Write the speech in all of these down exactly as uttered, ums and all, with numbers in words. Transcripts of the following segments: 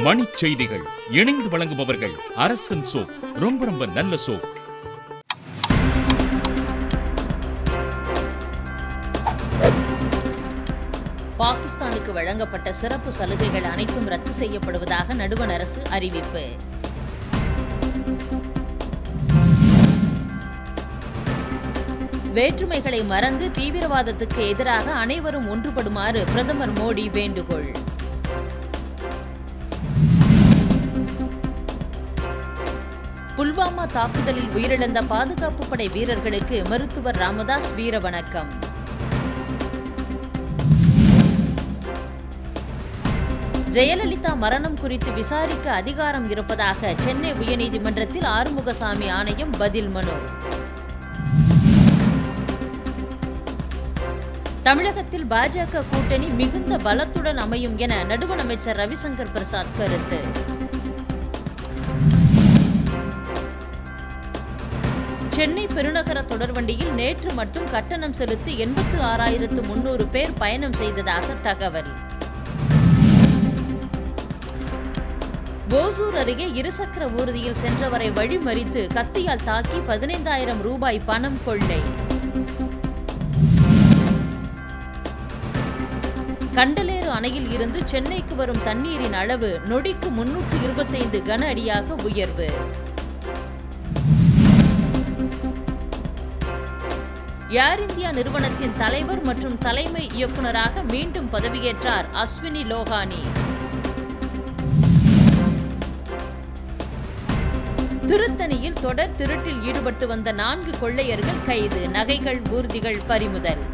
மணிச் செய்திகள் இணைந்து வழங்குபவர்கள் அரசன் சோப். ரொம்ப ரொம்ப நல்ல சோப். பாகிஸ்தானுக்கு வழங்கப்பட்ட சிறப்பு சலுகைகள் அனைத்தும் ரத்து செய்யப்படுவதாக நடுவண் அரசு அறிவிப்பு. வேற்றுமைகளை மறந்து தீவிரவாதத்துக்கு எதிராக அனைவரும் ஒன்றுபடுமாறு பிரதமர் மோடி வேண்டுகோள். புல்வாமா தாக்குதலில் உயிரிழந்த பாதுகாப்பு படை வீரர்களுக்கு மருத்துவர் ராமதாஸ் வீர வணக்கம். ஜெயலலிதா மரணம் குறித்து விசாரிக்க அதிகாரம் இருப்பதாக சென்னை உயர்நீதிமன்றத்தில் ஆறுமுகசாமி ஆணையம் பதில் மனு. தமிழகத்தில் பாஜக கூட்டணி மிகுந்த பலத்துடன் அமையும் என நடுவண் அமைச்சர் ரவிசங்கர் பிரசாத் கருத்து. சென்னை பெருநகர தொடர்வண்டியில் நேற்று மட்டும் கட்டணம் செலுத்தி எண்பத்து ஆறாயிரத்து முன்னூறு பேர் பயணம் செய்ததாக தகவல். ஓசூர் அருகே இருசக்கர ஊர்தியில் சென்றவரை வழிமறித்து கத்தியால் தாக்கி பதினைந்தாயிரம் ரூபாய் பணம் கொள்ளை. கண்டலேறு அணையில் இருந்து சென்னைக்கு வரும் தண்ணீரின் அளவு நொடிக்கு முன்னூற்று இருபத்தைந்து கன அடியாக உயர்வு. ஏர் இந்தியா நிறுவனத்தின் தலைவர் மற்றும் தலைமை இயக்குநராக மீண்டும் பதவியேற்றார் அஸ்வினி லோஹானி. திருத்தணியில் தொடர் திருட்டில் ஈடுபட்டு வந்த நான்கு கொள்ளையர்கள் கைது. நகைகள் ஊர்திகள் பறிமுதல்.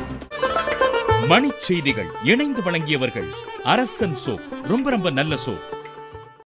மணிச் செய்திகள் இணைந்து வழங்கியவர்கள் அரசன் சோப். ரொம்ப ரொம்ப நல்ல சோப்.